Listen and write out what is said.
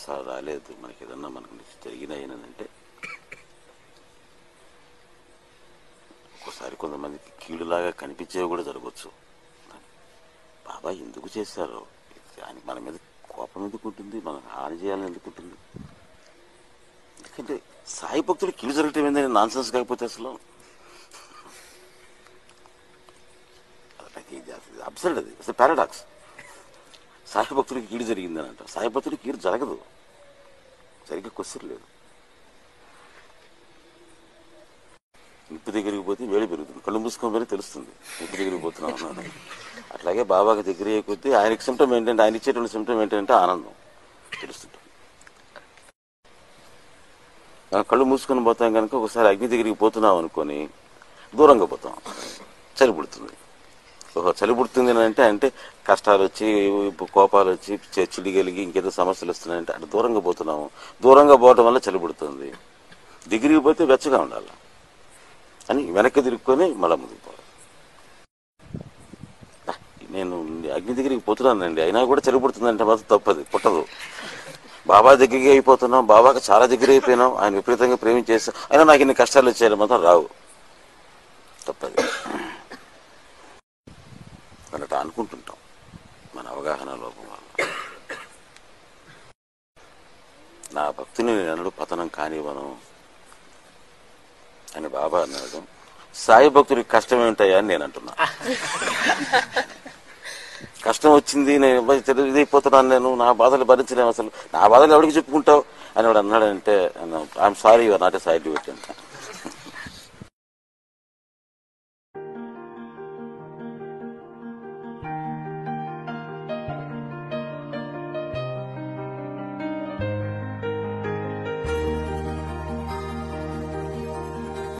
Sir రాలేదు, మనకి ఏదన్నా మనకు జరిగినాయి అంటే ఒక్కోసారి కొంతమందికి కీడులాగా కనిపించేవి కూడా జరగవచ్చు. బాబా ఎందుకు చేశారో, ఆయన మన మీద కోపం ఎందుకు ఉంటుంది, మనం హాని చేయాలని ఎందుకు ఉంటుంది? ఎందుకంటే సాయి భక్తుడు కీడు జరగటం ఏందని నాన్ సెన్స్ కాకపోతే అసలు అబ్సర్డ్, అది అసలు పారాడాక్స్. సాయి భక్తుడికి కీడు జరిగిందని అంట, సాయి భక్తుడికి కీడు జరగదు, సరిగ్గా క్వశ్చన్ లేదు. నిప్పు దగ్గరికి పోతే వేడి పెరుగుతుంది, కళ్ళు మూసుకొని తెలుస్తుంది నిప్పు దగ్గరికి పోతున్నాం అన్నాడు. అట్లాగే బాబాకి దగ్గర అయ్యే కొద్దీ ఆయనకి సిమ్టమ్ ఏంటంటే, ఆయన ఇచ్చేటువంటి సిమ్టమ్ ఏంటంటే ఆనందం తెలుస్తుంటుంది. కళ్ళు మూసుకొని పోతాం కనుక ఒకసారి అగ్ని దగ్గరికి పోతున్నాం అనుకొని దూరంగా పోతాం, చలి పుడుతుంది. చలి పుడుతుంది అంటే కష్టాలు వచ్చి, కోపాలు వచ్చి, చిడి కలిగి ఇంకేదో సమస్యలు వస్తున్నాయంటే అటు దూరంగా పోతున్నాము. దూరంగా పోవటం వల్ల చలి పుడుతుంది. దగ్గరికి పోతే వెచ్చగా ఉండాలి అని వెనక్కి తిరుక్కొని మళ్ళా ముందుకు పోవాలి. నేను అగ్ని దగ్గరికి పోతున్నానండి, అయినా కూడా చలి పుడుతుందంటే మాత్రం తప్పది, పుట్టదు. బాబా దగ్గరికి అయిపోతున్నాం, బాబాకి చాలా దగ్గర అయిపోయినాం, ఆయన విపరీతంగా ప్రేమించేస్తాం, అయినా నాకు ఇన్ని కష్టాలు వచ్చాయని మాత్రం రావు, తప్పది అన్నట్టు అనుకుంటుంటాం మన అవగాహన లోపం వల్ల. నా భక్తుని నేను అన్నాడు పతనం కానివ్వను అని బాబా అన్నాడు. సాయి భక్తుడికి కష్టం ఏమిటాయా అని నేను అంటున్నా. కష్టం వచ్చింది, నేను ఇదైపోతున్నాను, నేను నా బాధలు భరించలేము, అసలు నా బాధలు ఎవరికి చెప్పుకుంటావు అని వాడు అన్నాడంటే, I'm sorry you're not a side devotee అంట.